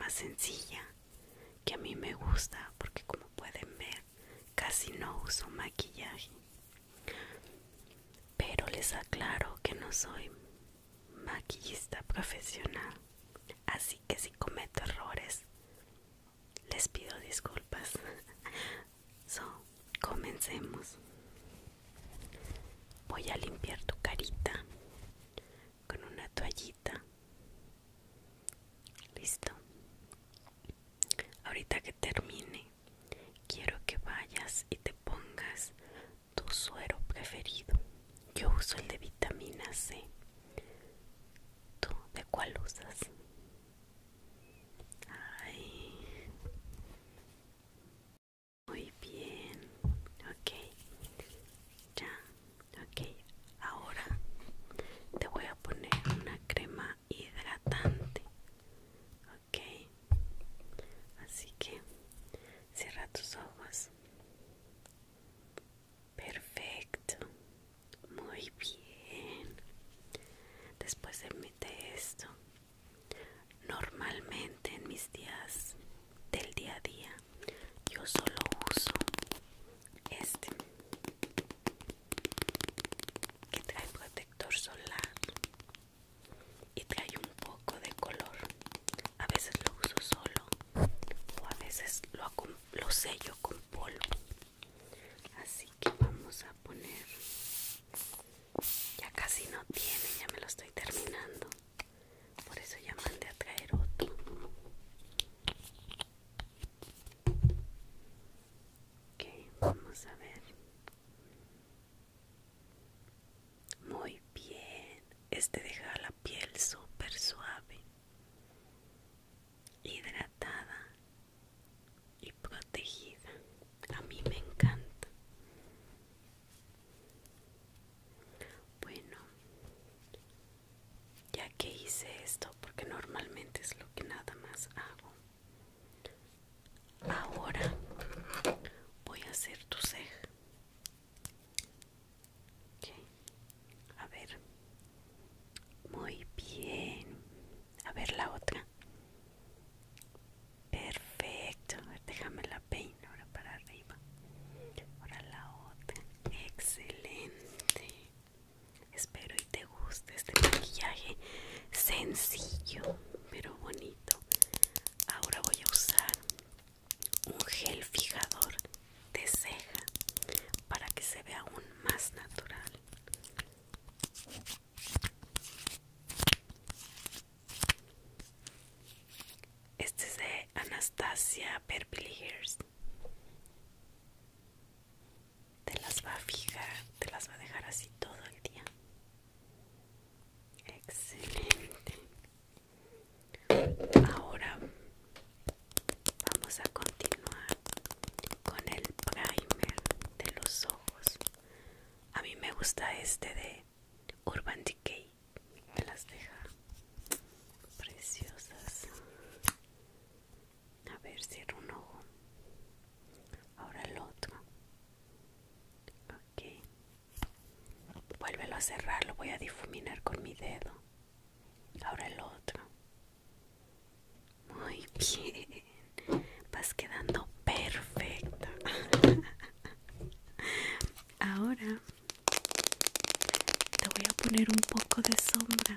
más sencilla que a mí me gusta, porque como pueden ver casi no uso maquillaje. Pero les aclaro que no soy maquillista profesional, así que si cometo errores les pido disculpas. Comencemos. Voy a limpiar tu carita con una toallita. Listo. Ahorita que termine, quiero que vayas y te pongas tu suero preferido. Yo uso el de vitamina C. ¿Tú de cuál usas? Ay, muy bien. Ok, ya. Ok, ahora te voy a poner una crema hidratante. Ok, así que cierra tus ojos. Perfecto, muy bien. Después de esto, normalmente en mis días del día a día, yo solo uso este que trae protector solar y trae un poco de color. A veces lo uso solo o a veces lo sello con polvo. Así que vamos a poner, ya casi no tiene, ya me lo estoy terminando, por eso ya mandé a traer otro. Ok, vamos a ver. Muy bien, este deja la piel súper suave, hidratada y protegida. A mí me encanta. Bueno, ya que hice esto, porque normalmente es lo que nada más hago, ahora voy a hacer tu ceja. Ok, a ver, muy bien. A ver la otra. Perfecto. A ver, déjame la peino ahora para arriba. Ahora la otra. Excelente. Espero y te guste este maquillaje sencillo pero bonito. Ahora voy a usar un gel fijador de ceja para que se vea aún más natural. Este es de Anastasia Beverly Hills. Te las va a fijar, te las va a dejar así todo el día. Excelente. Ahora vamos a continuar con el primer de los ojos. A mí me gusta este de Urban Decay. Me las deja preciosas. A ver, cierro un ojo. Ahora el otro. Ok. Vuélvelo a cerrar, lo voy a difuminar con mi dedo. Ahora el otro. Muy bien. Vas quedando perfecta. Ahora te voy a poner un poco de sombra.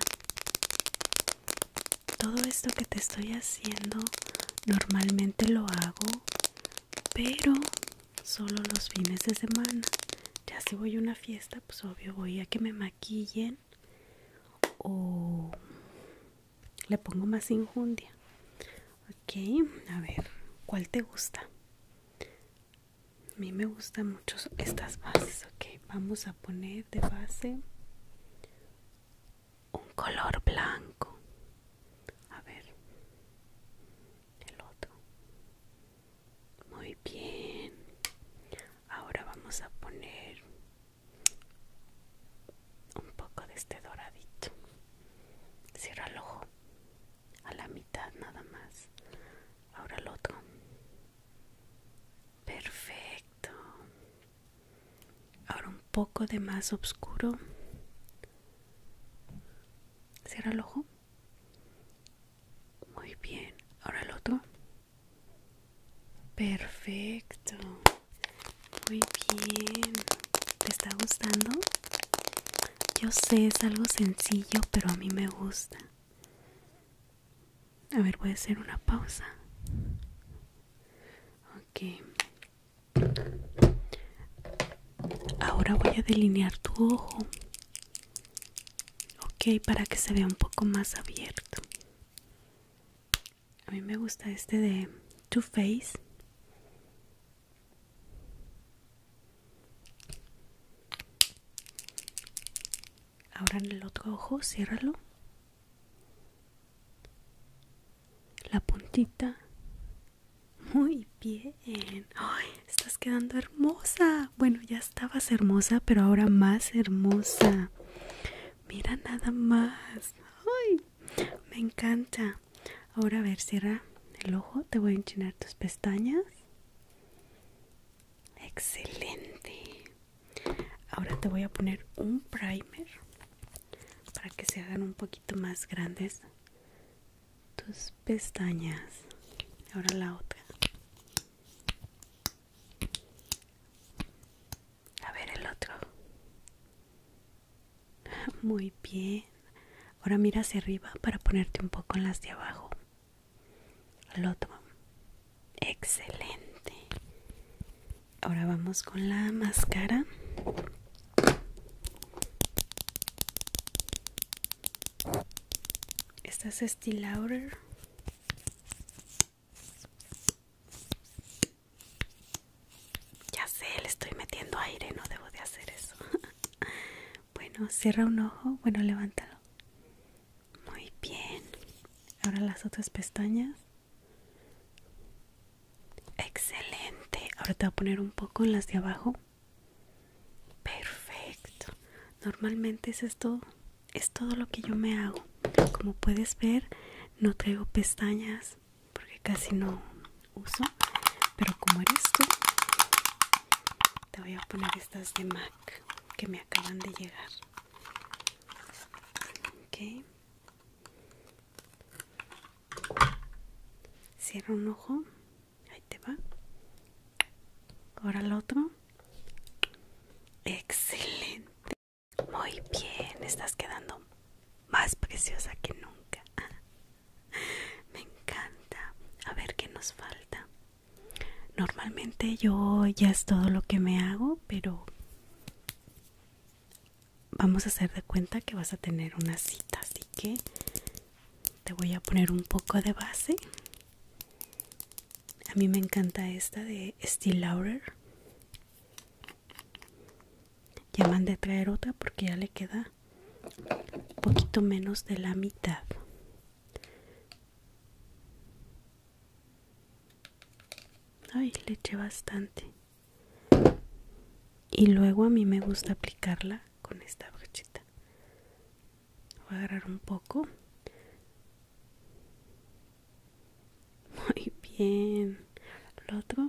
Todo esto que te estoy haciendo normalmente lo hago, pero solo los fines de semana. Ya si voy a una fiesta, pues obvio voy a que me maquillen o le pongo más injundia. Ok, a ver, ¿cuál te gusta? A mí me gustan mucho estas bases. Ok, vamos a poner de base un color blanco. A ver, el otro. Muy bien. Ahora vamos a poner un poco de este doradito. Cierra el ojo a la mitad nada más. Ahora el otro. Perfecto. Ahora un poco de más oscuro. Cierra el ojo. Muy bien. Ahora el otro. Perfecto. Muy bien. ¿Te está gustando? Yo sé, es algo sencillo, pero a mí me gusta. A ver, voy a hacer una pausa. Ok. Ahora voy a delinear tu ojo. Ok, para que se vea un poco más abierto. A mí me gusta este de Too Faced. Ahora en el otro ojo, ciérralo. La puntita. Muy bien. Ay, estás quedando hermosa. Bueno, ya estabas hermosa, pero ahora más hermosa. Mira nada más. Ay, me encanta. Ahora a ver, cierra el ojo. Te voy a enchinar tus pestañas. Excelente. Ahora te voy a poner un primer para que se hagan un poquito más grandes tus pestañas. Ahora la otra. A ver el otro. Muy bien. Ahora mira hacia arriba para ponerte un poco en las de abajo. El otro. Excelente. Ahora vamos con la máscara. Esta es Estée Lauder. Ya sé, le estoy metiendo aire, no debo de hacer eso. Bueno, cierra un ojo. Bueno, levántalo. Muy bien. Ahora las otras pestañas. Excelente. Ahora te voy a poner un poco en las de abajo. Perfecto. Normalmente es todo lo que yo me hago. Como puedes ver, no traigo pestañas porque casi no uso. Pero como eres tú, te voy a poner estas de MAC que me acaban de llegar. Ok. Cierra un ojo. Ahí te va. Ahora el otro. Excelente. Muy bien. Estás quedando más preciosa que nunca. Me encanta. A ver qué nos falta. Normalmente yo ya es todo lo que me hago, pero vamos a hacer de cuenta que vas a tener una cita, así que te voy a poner un poco de base. A mí me encanta esta de Estée Lauder. Ya mandé a traer otra porque ya le queda un poquito menos de la mitad. Ay, le eché bastante. Y luego a mí me gusta aplicarla con esta brochita. Voy a agarrar un poco. Muy bien. El otro.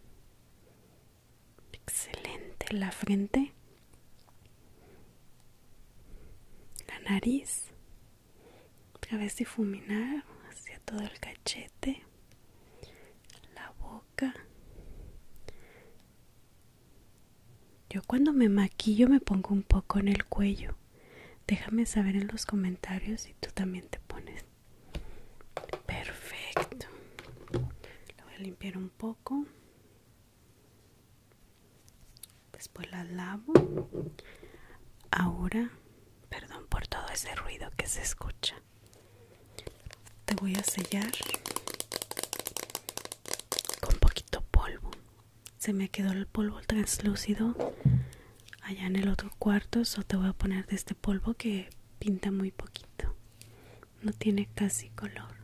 Excelente. La frente. La nariz. Otra vez difuminar hacia todo el cachete. La boca. Yo cuando me maquillo me pongo un poco en el cuello. Déjame saber en los comentarios si tú también te pones. Perfecto. Lo voy a limpiar un poco. Después la lavo. Ahora, perdón por todo ese ruido que se escucha. Te voy a sellar con poquito polvo. Se me quedó el polvo translúcido allá en el otro cuarto, so te voy a poner de este polvo que pinta muy poquito. No tiene casi color.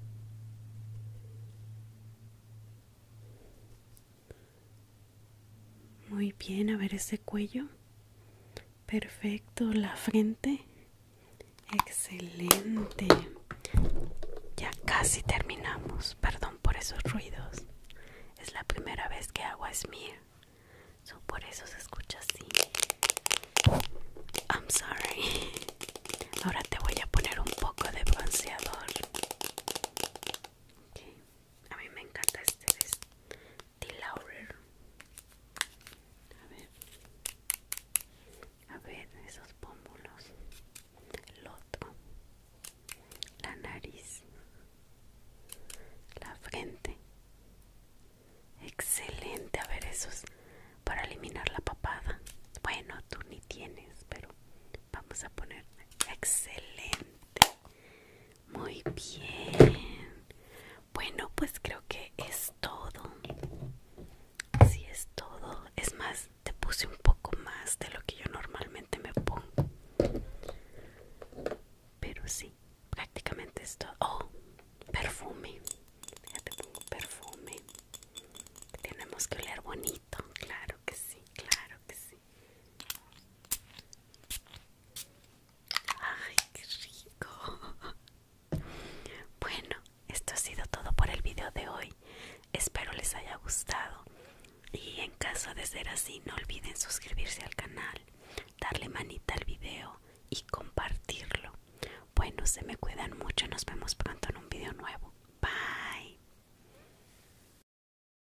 Muy bien, a ver ese cuello. Perfecto, la frente. Excelente. Ya casi terminamos. Perdón por esos ruidos. Es la primera vez que hago smear. So, por eso se escucha así. I'm sorry. Ahora te voy a poner un poco de bronceador. Okay. A mí me encanta este de Estée les haya gustado. Y en caso de ser así, no olviden suscribirse al canal, darle manita al video y compartirlo. Bueno, se me cuidan mucho. Nos vemos pronto en un video nuevo.